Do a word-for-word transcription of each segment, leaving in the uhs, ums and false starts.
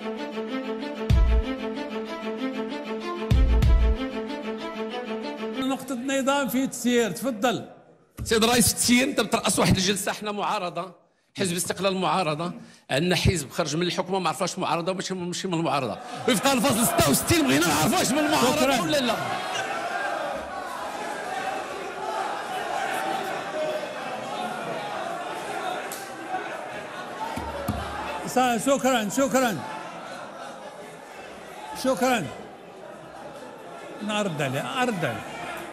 نقطة نظام في تسيير، تفضل. سيد الرئيس، في التسيير انت بترأس واحد الجلسه، احنا معارضه، حزب استقلال معارضه، عندنا حزب خرج من الحكومه ما عرفاش معارضه وماشي ماشي من المعارضه، وفق الفصل ستة وستين بغينا نعرفوا واش من المعارضه ولا لا. شكرا شكرا شكرا. نرد عليه ارد عليه.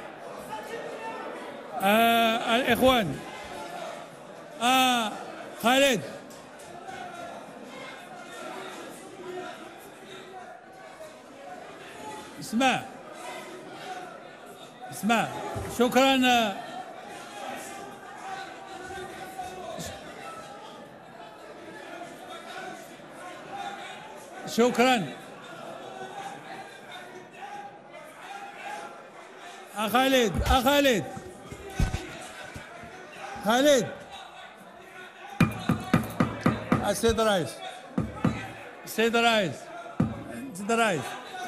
آه الاخوان. آه خالد. اسمع اسمع. شكرا. شكرا. أخالد أخالد خالد. السيد الرئيس السيد الرئيس السيد الرئيس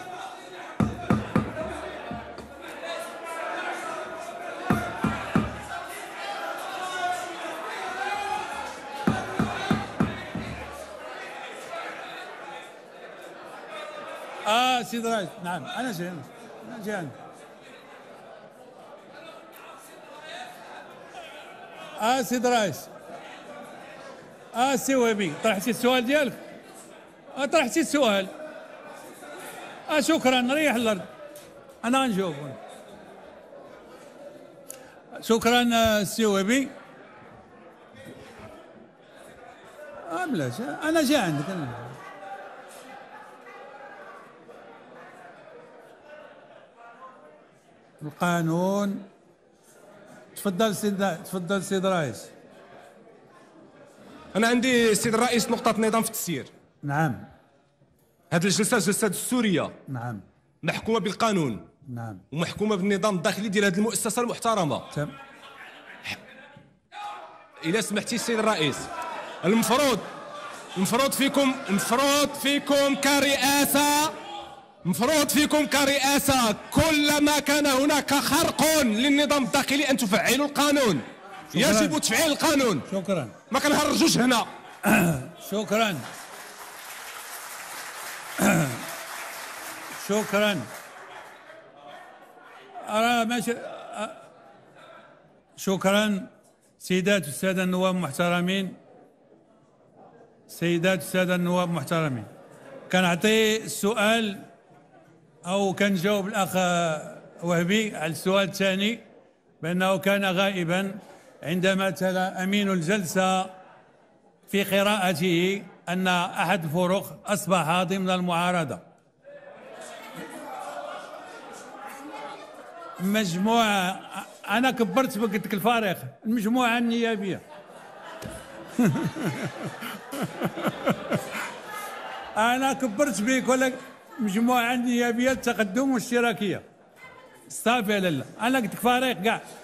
اه سيد الرئيس. نعم انا جاي انا جاي. اه سيد الرئيس. اه سي وهبي طرحتي السؤال ديالك. اه طرحتي السؤال. اه شكرا. ريح الارض انا غنجاوب. شكرا سي وهبي. اه بلاش انا جاي عندك أنا. القانون. تفضل سيد تفضل سيد الرئيس. أنا عندي سيد الرئيس نقطة نظام في التسيير. نعم. هذه الجلسة جلسة دستورية. نعم. محكومة بالقانون. نعم. ومحكومة بالنظام الداخلي ديال هذه المؤسسة المحترمة. تم. إذا سمحتي السيد الرئيس، المفروض المفروض فيكم المفروض فيكم كرئاسة مفروض فيكم كرئاسة كلما كان هناك خرق للنظام الداخلي أن تفعلوا القانون. شكرا. يجب تفعيل القانون. شكرا. ما كنهرجوش هنا. شكرا. شكرا. أرى ماشي. شكرا. سيدات والسادة النواب المحترمين، سيدات والسادة النواب المحترمين، كنعطي السؤال أو كنجاوب الأخ وهبي على السؤال الثاني بأنه كان غائبا عندما تلا أمين الجلسة في قراءته أن أحد الفرق أصبح ضمن المعارضة. مجموعة أنا كبرت قلت لك الفارق، المجموعة النيابية. أنا كبرت بيك ولا مجموعة النيابية التقدم والاشتراكية. صافي لالا أنا قلت لك فارق كاع.